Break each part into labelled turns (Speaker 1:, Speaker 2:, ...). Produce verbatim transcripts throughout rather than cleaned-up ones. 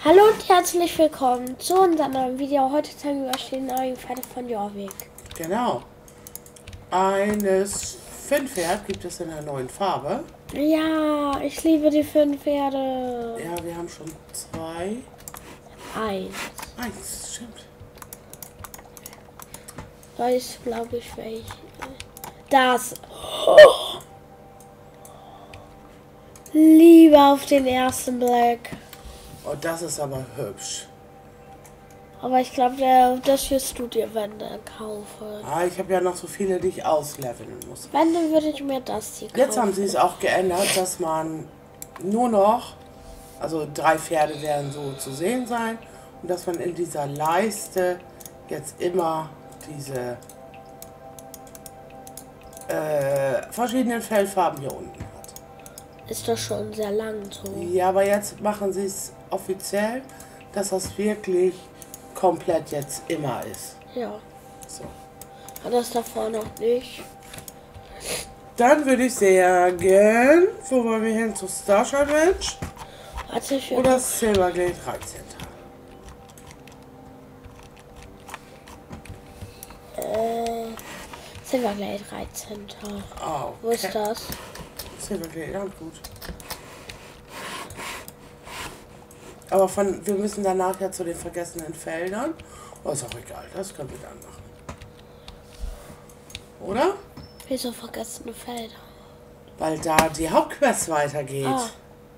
Speaker 1: Hallo und herzlich willkommen zu unserem neuen Video. Heute zeigen wir euch die neuen Pferde von Jorvik.
Speaker 2: Genau. Eines Fennpferd gibt es in einer neuen Farbe.
Speaker 1: Ja, ich liebe die fünf Pferde.
Speaker 2: Ja, wir haben schon zwei.
Speaker 1: Eins.
Speaker 2: Eins, stimmt.
Speaker 1: Weiß, glaube ich, welche. Das. Oh. Liebe auf den ersten Blick.
Speaker 2: Oh, das ist aber hübsch.
Speaker 1: Aber ich glaube, das wirst du dir, wenn du kaufen.
Speaker 2: Ah, ich habe ja noch so viele, die ich ausleveln muss.
Speaker 1: Wenn, dann würde ich mir das hier kaufen.
Speaker 2: Jetzt haben sie es auch geändert, dass man nur noch, also drei Pferde werden so zu sehen sein, und dass man in dieser Leiste jetzt immer diese äh, verschiedenen Fellfarben hier unten hat.
Speaker 1: Ist das schon sehr lang so?
Speaker 2: Ja, aber jetzt machen sie es offiziell, dass das wirklich komplett jetzt immer ist.
Speaker 1: Ja.
Speaker 2: So.
Speaker 1: Hat das davor noch nicht?
Speaker 2: Dann würde ich sagen, wo wollen wir hin? Zu Starshine Ranch?
Speaker 1: Warte, ich will
Speaker 2: Oder Silverglade Reitcenter?
Speaker 1: Äh, Silverglade Reitcenter.
Speaker 2: Oh, okay.
Speaker 1: Wo ist das?
Speaker 2: Silverglade, ja, gut. Aber von, wir müssen danach ja zu den vergessenen Feldern. Oh, ist auch egal, das können wir dann machen. Oder?
Speaker 1: Wieso vergessene Felder?
Speaker 2: Weil da die Hauptquest weitergeht.
Speaker 1: Ah.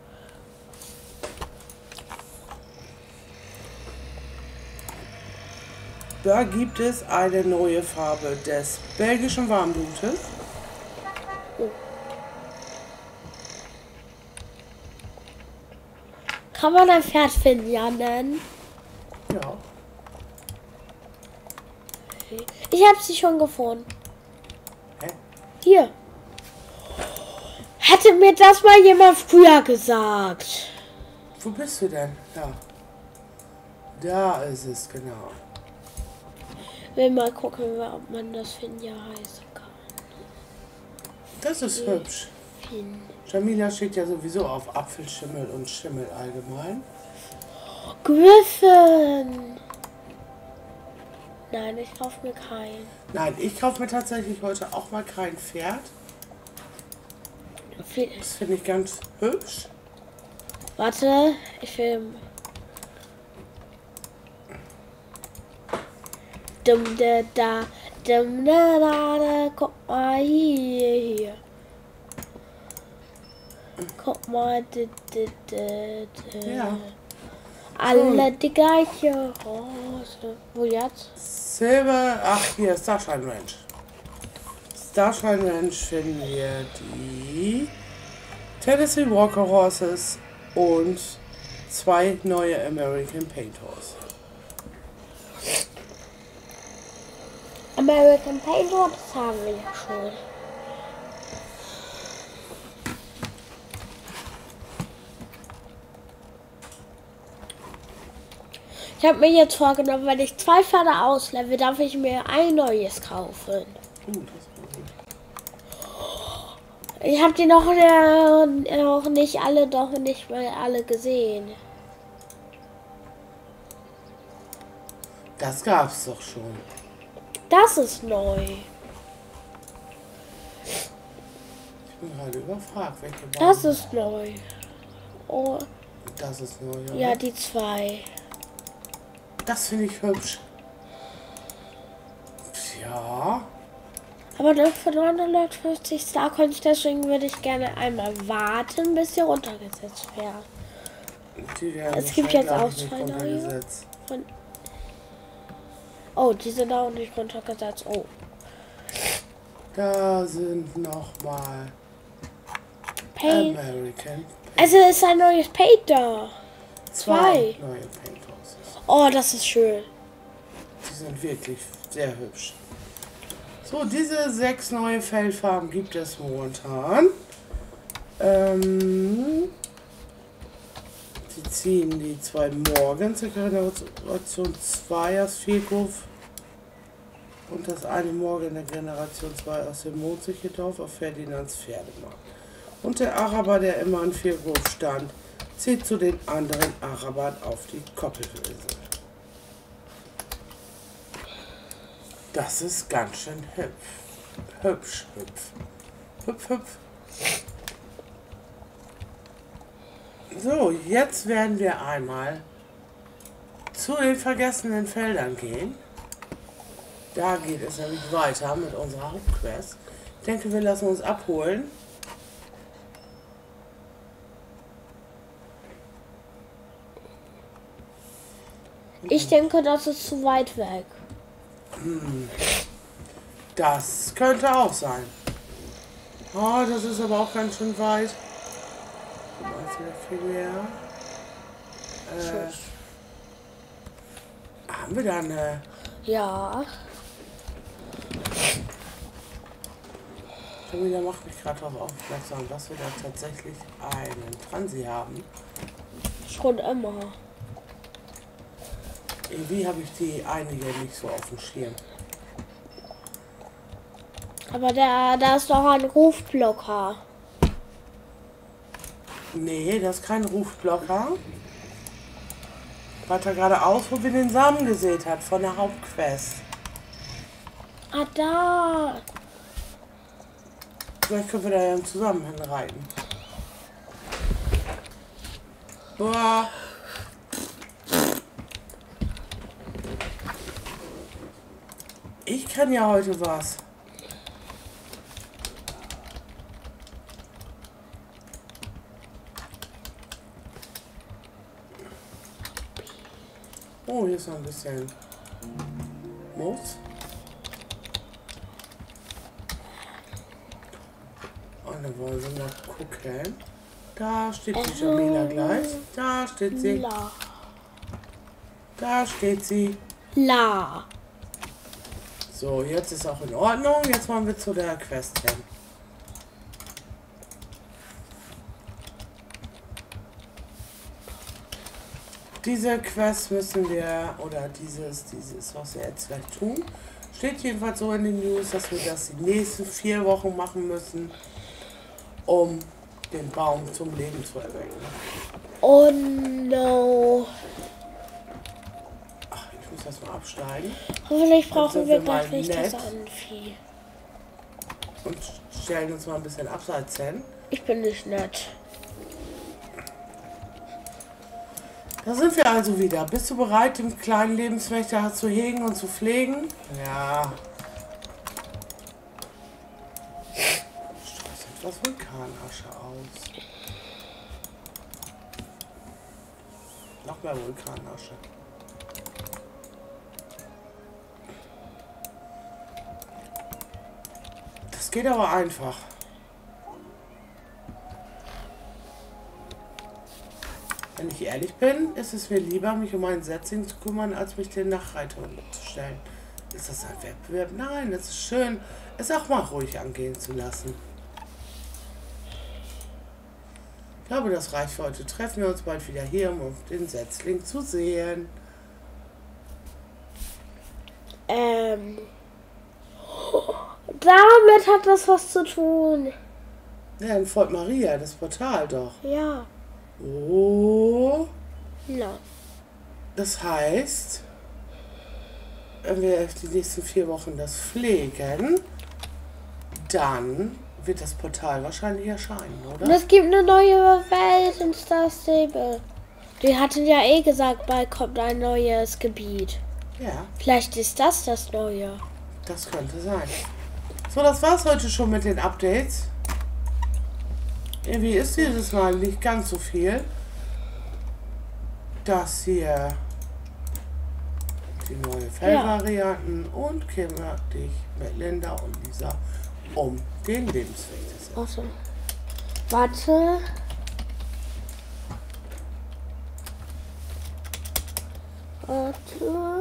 Speaker 2: Da gibt es eine neue Farbe des belgischen Warmblutes.
Speaker 1: Oh. Kann man ein Pferd Finja nennen?
Speaker 2: Ja.
Speaker 1: Ich habe sie schon gefunden.
Speaker 2: Hä?
Speaker 1: Hier. Hätte mir das mal jemand früher gesagt.
Speaker 2: Wo bist du denn? Ja. Da ist es, genau.
Speaker 1: Will mal gucken, ob man das Finja heißen kann.
Speaker 2: Das ist
Speaker 1: Fin.
Speaker 2: hübsch.
Speaker 1: Fin.
Speaker 2: Jamila steht ja sowieso auf Apfelschimmel und Schimmel allgemein.
Speaker 1: Griffin. Nein, ich kaufe mir keinen.
Speaker 2: Nein, ich kaufe mir tatsächlich heute auch mal kein Pferd. Das finde ich ganz hübsch.
Speaker 1: Warte, ich will. Dum da da, dum da da da, guck mal hier, hier. Guck mal, d, d, d, d.
Speaker 2: Ja.
Speaker 1: Alle die gleiche Rose. Wo jetzt?
Speaker 2: Silber, ach hier, Starshine Ranch. Starshine Ranch finden wir die Tennessee Walker Horses und zwei neue American Paint Horse.
Speaker 1: American Paint Horse, das haben wir ja schon. Ich habe mir jetzt vorgenommen, wenn ich zwei Pferde auslevel, darf ich mir ein neues kaufen.
Speaker 2: Uh, das war gut.
Speaker 1: Ich habe die noch, äh, noch nicht alle, doch nicht mal alle gesehen.
Speaker 2: Das gab's doch schon.
Speaker 1: Das ist neu.
Speaker 2: Ich bin gerade überfragt, welche waren
Speaker 1: Das ist neu. Oh,
Speaker 2: Das ist neu, oder?
Speaker 1: ja, die zwei.
Speaker 2: Das finde ich hübsch. Ja.
Speaker 1: Aber das für neunhundertfünfzig Starcoins, deswegen würde ich gerne einmal warten, bis sie runtergesetzt werden.
Speaker 2: Die werden
Speaker 1: Es gibt
Speaker 2: wahrscheinlich,
Speaker 1: jetzt auch
Speaker 2: glaub ich, nicht
Speaker 1: zwei neue.
Speaker 2: runtergesetzt.
Speaker 1: Von oh, die sind auch nicht runtergesetzt. Oh.
Speaker 2: Da sind nochmal
Speaker 1: Paint.
Speaker 2: American.
Speaker 1: Also ist ein neues Paint da.
Speaker 2: Zwei
Speaker 1: Zwei.
Speaker 2: neue Paint Horses.
Speaker 1: Oh, das ist schön.
Speaker 2: Die sind wirklich sehr hübsch. So, diese sechs neue Fellfarben gibt es momentan. Ähm, sie ziehen die zwei Morgens, die Generation zwei aus Vierkopf und das eine Morgen der Generation zwei aus dem Mondsicherdorf auf Ferdinands Pferdemarkt. Und der Araber, der immer in Vierkopf stand, zieht zu den anderen Arabern auf die Koppelinsel. Das ist ganz schön hübsch. Hübsch, hübsch. Hüpf, hüpf. So, jetzt werden wir einmal zu den vergessenen Feldern gehen. Da geht es nämlich weiter mit unserer Hauptquest. Ich denke, wir lassen uns abholen.
Speaker 1: Ich denke, das ist zu weit weg.
Speaker 2: Hm. Das könnte auch sein. Oh, das ist aber auch ganz schön weit. Äh, haben wir da eine...
Speaker 1: Ja.
Speaker 2: Camilla macht mich gerade darauf aufmerksam, dass wir da tatsächlich einen Transi haben.
Speaker 1: Schon immer.
Speaker 2: Irgendwie habe ich die einige nicht so auf dem Schirm.
Speaker 1: Aber da, da ist doch ein Rufblocker.
Speaker 2: Nee, das ist kein Rufblocker. Weiter geradeaus, wo wir den Samen gesät hat von der Hauptquest.
Speaker 1: Ah, da.
Speaker 2: Vielleicht können wir da ja zusammen hinreiten. Boah. Ich kann ja heute was. Oh, hier ist noch ein bisschen Moos. Und dann wollen wir mal gucken. Da steht die Jamila gleich. Da steht sie.
Speaker 1: La.
Speaker 2: Da steht sie.
Speaker 1: La.
Speaker 2: So, jetzt ist auch in Ordnung. Jetzt wollen wir zu der Quest hin. Diese Quest müssen wir, oder dieses, dieses, was wir jetzt gleich tun, steht jedenfalls so in den News, dass wir das die nächsten vier Wochen machen müssen, um den Baum zum Leben zu erwecken.
Speaker 1: Oh no.
Speaker 2: Ach, ich muss erst mal absteigen.
Speaker 1: Hoffentlich brauchen
Speaker 2: sind
Speaker 1: wir
Speaker 2: wir mal
Speaker 1: gleich nicht das
Speaker 2: nett.
Speaker 1: Anvieh.
Speaker 2: Und stellen uns mal ein bisschen abseits hin.
Speaker 1: Ich bin nicht nett.
Speaker 2: Da sind wir also wieder. Bist du bereit, den kleinen Lebenswächter zu hegen und zu pflegen? Ja. Streußt etwas Vulkanasche aus. Noch mehr Vulkanasche. Das geht aber einfach. Wenn ich ehrlich bin, ist es mir lieber, mich um einen Setzling zu kümmern, als mich den Nachreitern zu stellen. Ist das ein Wettbewerb? Nein, es ist schön, es auch mal ruhig angehen zu lassen. Ich glaube, das reicht für heute. Treffen wir uns bald wieder hier, um den Setzling zu sehen.
Speaker 1: Ähm. Damit hat das was zu tun.
Speaker 2: Ja, in Fort Maria, das Portal doch.
Speaker 1: Ja.
Speaker 2: Oh.
Speaker 1: Na.
Speaker 2: Das heißt, wenn wir die nächsten vier Wochen das pflegen, dann wird das Portal wahrscheinlich erscheinen, oder?
Speaker 1: Und es gibt eine neue Welt in Star Stable. Die hatten ja eh gesagt, bald kommt ein neues Gebiet.
Speaker 2: Ja,
Speaker 1: Vielleicht ist das das Neue.
Speaker 2: das könnte sein. So, das war's heute schon mit den Updates. Irgendwie ist dieses Mal nicht ganz so viel. Das hier die neue Fellvarianten und kümmere dich mit Linda und Lisa um den Lebensweg des
Speaker 1: Warte. Warte. Warte.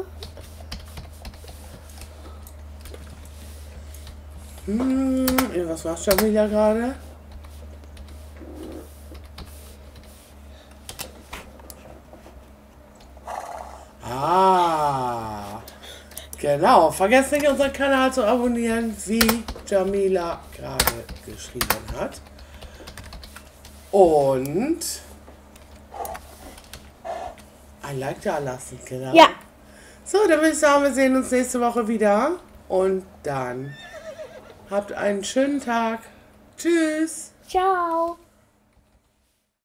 Speaker 2: Hm, was machst du wieder gerade? Ah, genau. Vergesst nicht, unseren Kanal zu abonnieren, wie Jamila gerade geschrieben hat. Und ein Like da lassen, genau.
Speaker 1: Ja.
Speaker 2: So, dann würde ich sagen, wir sehen uns nächste Woche wieder. Und dann habt einen schönen Tag. Tschüss.
Speaker 1: Ciao.